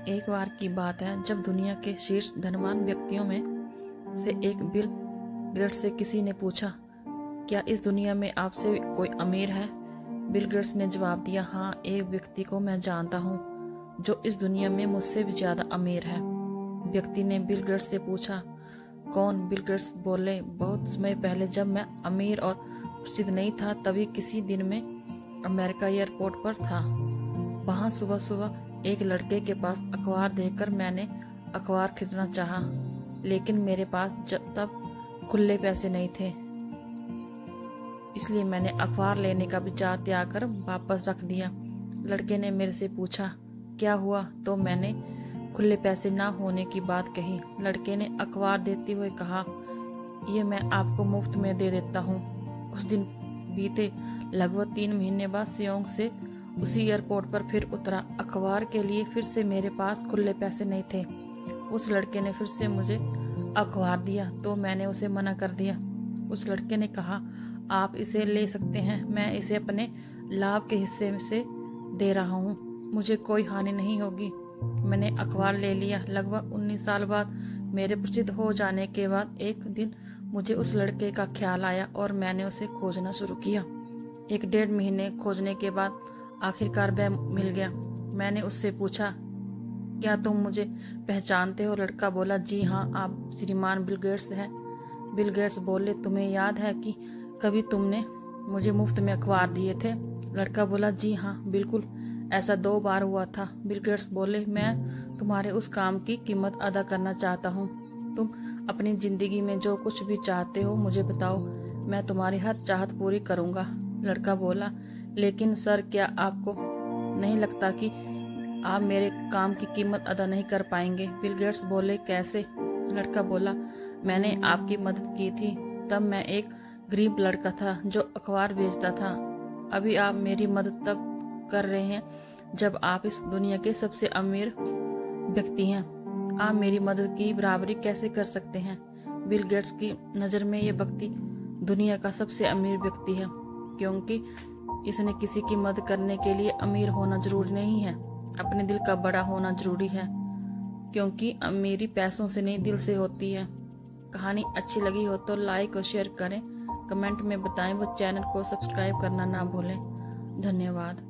एक बार की बात है जब दुनिया के शीर्ष धनवान व्यक्तियों में से एक बिल गेट्स से किसी ने पूछा, क्या इस दुनिया में आपसे कोई अमीर है? बिल गेट्स ने जवाब दिया, हाँ, एक व्यक्ति को मैं जानता हूँ जो इस दुनिया में मुझसे भी ज्यादा अमीर है। व्यक्ति ने बिल गेट्स से पूछा, कौन? बिल गेट्स बोले, बहुत समय पहले जब मैं अमीर और प्रसिद्ध नहीं था तभी किसी दिन में अमेरिका एयरपोर्ट पर था। वहां सुबह सुबह एक लड़के के पास अखबार देखकर मैंने अखबार खरीदना चाहा, लेकिन मेरे पास तब खुले पैसे नहीं थे, इसलिए मैंने अखबार लेने का विचार त्याग कर वापस रख दिया। लड़के ने मेरे से पूछा, क्या हुआ? तो मैंने खुले पैसे ना होने की बात कही। लड़के ने अखबार देते हुए कहा, ये मैं आपको मुफ्त में दे देता हूँ। कुछ दिन बीते, लगभग 3 महीने बाद सियोंग से उसी एयरपोर्ट पर फिर उतरा। अखबार के लिए फिर से मेरे पास खुले पैसे नहीं थे। उस लड़के ने फिर से मुझे अखबार दिया तो मैंने उसे मना कर दिया। उस लड़के ने कहा, आप इसे ले सकते हैं, मैं इसे अपने लाभ के हिस्से से दे रहा हूँ, मुझे कोई हानि नहीं होगी। मैंने अखबार ले लिया। लगभग 19 साल बाद मेरे प्रसिद्ध हो जाने के बाद एक दिन मुझे उस लड़के का ख्याल आया और मैंने उसे खोजना शुरू किया। 1-1.5 महीने खोजने के बाद आखिरकार वह मिल गया। मैंने उससे पूछा, क्या तुम मुझे पहचानते हो? लड़का बोला, जी हाँ, आप श्रीमान बिल गेट्स हैं। बिल गेट्स बोले, तुम्हें याद है कि कभी तुमने मुझे मुफ्त में अखबार दिए थे? लड़का बोला, जी हाँ, बिल्कुल, ऐसा 2 बार हुआ था। बिल गेट्स बोले, मैं तुम्हारे उस काम की कीमत अदा करना चाहता हूँ। तुम अपनी जिंदगी में जो कुछ भी चाहते हो मुझे बताओ, मैं तुम्हारी हर चाहत पूरी करूंगा। लड़का बोला, लेकिन सर, क्या आपको नहीं लगता कि आप मेरे काम की कीमत अदा नहीं कर पाएंगे? बिल गेट्स बोले, कैसे? लड़का बोला, मैंने आपकी मदद की थी, तब मैं एक गरीब लड़का था जो अखबार बेचता था। अभी आप मेरी मदद तब कर रहे हैं जब आप इस दुनिया के सबसे अमीर व्यक्ति हैं। आप मेरी मदद की बराबरी कैसे कर सकते हैं? बिल गेट्स की नज़र में ये व्यक्ति दुनिया का सबसे अमीर व्यक्ति है, क्योंकि इसने किसी की मदद करने के लिए अमीर होना जरूरी नहीं है, अपने दिल का बड़ा होना जरूरी है, क्योंकि अमीरी पैसों से नहीं, दिल से होती है। कहानी अच्छी लगी हो तो लाइक और शेयर करें, कमेंट में बताएं, वो चैनल को सब्सक्राइब करना ना भूलें। धन्यवाद।